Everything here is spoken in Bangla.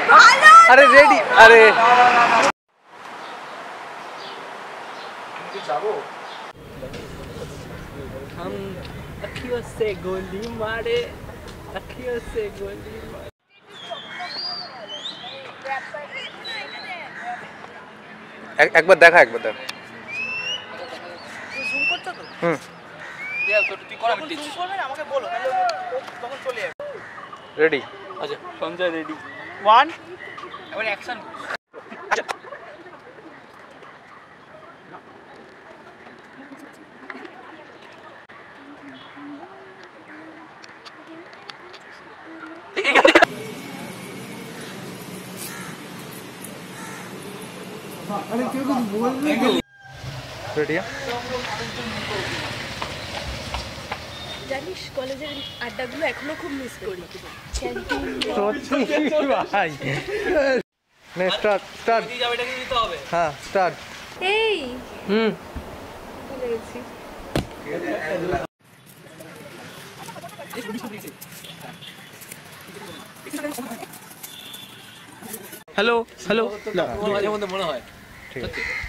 अरे रेडी अरे हम अखियों से गोली मारे अखियों से गोली मारे एक बार देखा एक बार देखा জুম করছো তো দেখ তো তুই করা জুম করবে না আমাকে বলো তাহলে তখন চলে যাবে रेडी अच्छा संजय रेडी 1 এবার অ্যাকশন अरे क्यों कुछ बोल नहीं रेडी है জানিস কলেজের আড্ডাগুলো এখনো খুব মিস করি भाई नहीं स्टार्ट स्टार्ट हाँ स्टार्ट এই ভুলে গেছি हेलो हेलो माঝে মধ্যে মনে হয় ठीक है